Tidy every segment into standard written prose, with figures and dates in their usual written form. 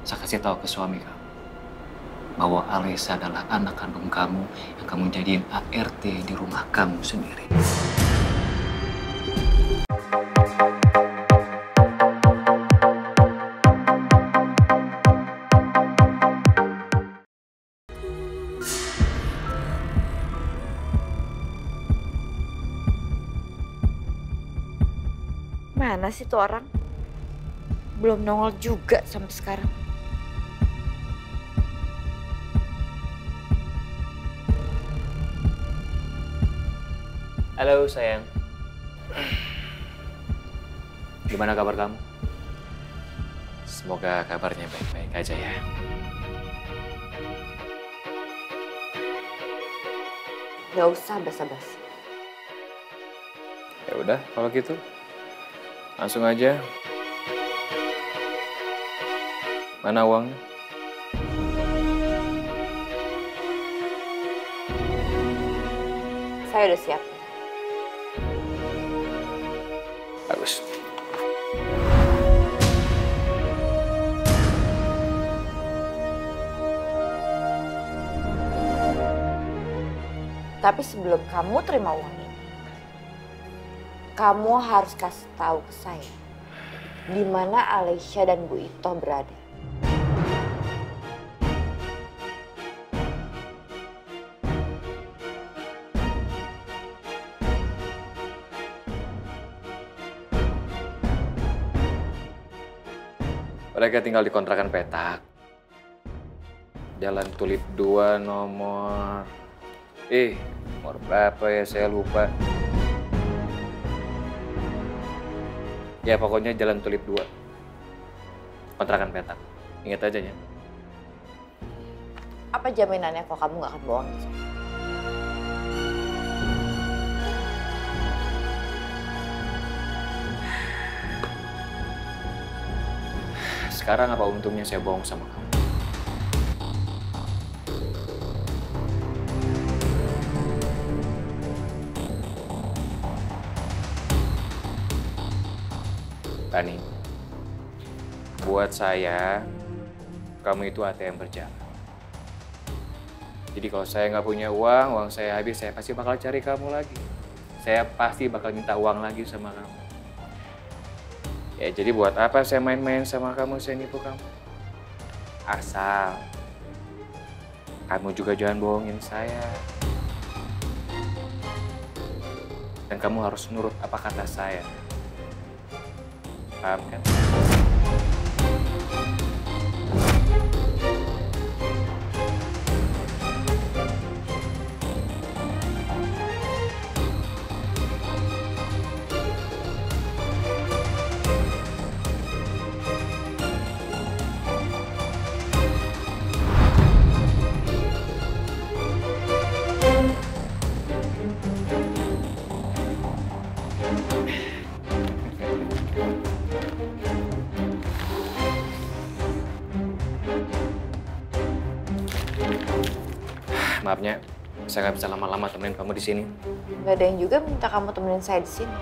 Saya kasih tahu ke suami kamu bahwa Alesa adalah anak kandung kamu yang kamu jadiin ART di rumah kamu sendiri. Mana sih tuh orang? Belum nongol juga sampai sekarang. Halo sayang. Gimana kabar kamu? Semoga kabarnya baik-baik aja ya. Gak usah basa-basi. Ya udah kalau gitu. Langsung aja. Mana uangnya? Saya udah siap. Bagus. Tapi sebelum kamu terima uang ini, kamu harus kasih tahu ke saya di mana Alesya dan Bu Ito berada. Mereka tinggal di kontrakan petak. Jalan Tulip 2 nomor berapa ya, saya lupa. Ya pokoknya Jalan Tulip 2. Kontrakan petak. Ingat aja ya. Apa jaminannya kalau kamu gak akan bohong? Sekarang apa untungnya saya bohong sama kamu? Tani, buat saya, kamu itu ATM berjalan. Jadi kalau saya nggak punya uang saya habis, saya pasti bakal cari kamu lagi. Saya pasti bakal minta uang lagi sama kamu. Ya jadi buat apa saya main-main sama kamu, saya nipu kamu? Asal kamu juga jangan bohongin saya. Dan kamu harus nurut apa kata saya. Paham kan? Maafnya, saya nggak bisa lama-lama temenin kamu di sini. Gak ada yang juga minta kamu temenin saya di sini.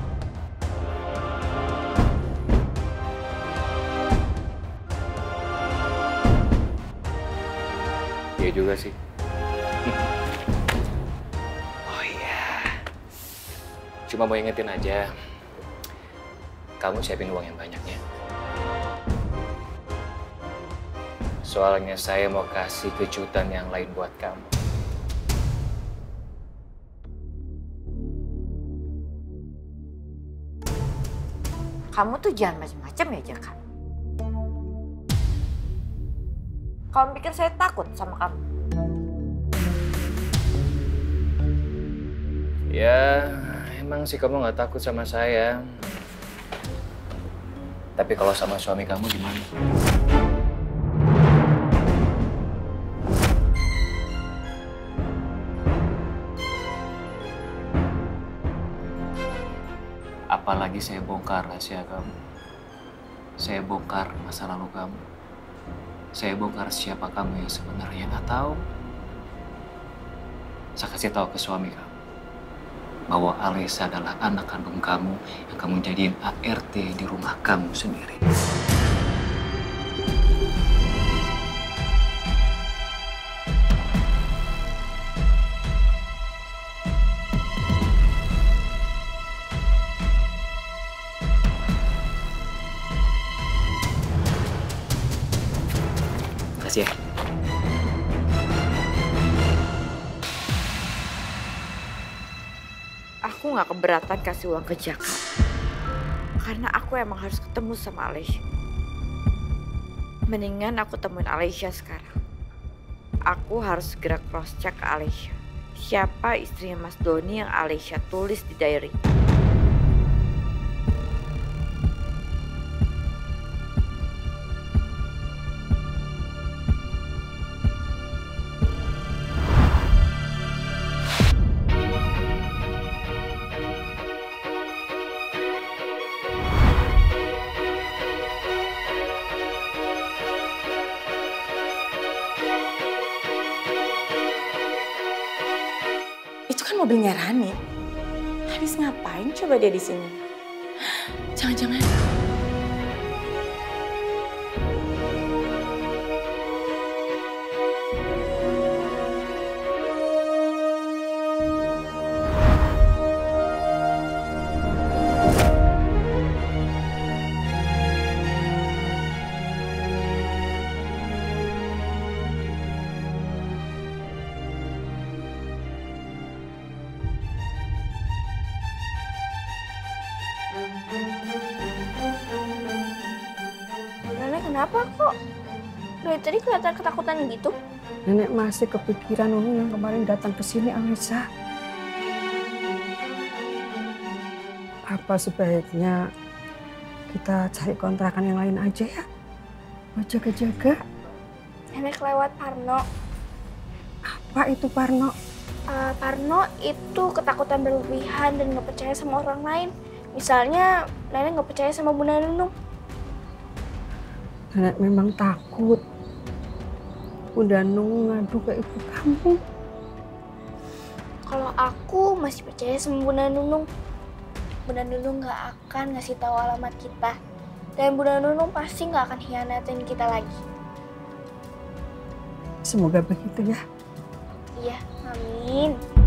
Iya juga sih. Oh iya. Cuma mau ingetin aja. Kamu siapin uang yang banyaknya. Soalnya saya mau kasih kejutan yang lain buat kamu. Kamu tuh jangan macam-macam ya, Jaka. Kamu pikir saya takut sama kamu? Ya, emang sih kamu nggak takut sama saya. Tapi kalau sama suami kamu gimana? Apalagi saya bongkar rahasia kamu. Saya bongkar masa lalu kamu. Saya bongkar siapa kamu yang sebenarnya, atau saya kasih tahu ke suami kamu bahwa Alesa adalah anak kandung kamu yang kamu jadiin ART di rumah kamu sendiri. Makasih ya. Aku nggak keberatan kasih uang ke Jaka. Karena aku emang harus ketemu sama Alesya. Mendingan aku temuin Alesya sekarang. Aku harus segera cross check ke Alesya. Siapa istrinya Mas Doni yang Alesya tulis di diary? Itu kan mobilnya Rani. Habis ngapain coba dia di sini? Jangan-jangan. Nenek kenapa kok? Dari tadi kelihatan ketakutan gitu. Nenek masih kepikiran Nunu yang kemarin datang ke sini, Alisa. Apa sebaiknya kita cari kontrakan yang lain aja ya? Buat jaga-jaga. Nenek lewat Parno. Apa itu Parno? Parno itu ketakutan berlebihan dan nggak percaya sama orang lain. Misalnya nenek nggak percaya sama Bunda Nunung. Nenek memang takut. Bunda Nung ngadu ke ibu kamu. Kalau aku masih percaya sama Bunda Nunung. Bunda Nunung nggak akan ngasih tahu alamat kita. Dan Bunda Nunung pasti nggak akan hianatin kita lagi. Semoga begitu ya. Iya, amin.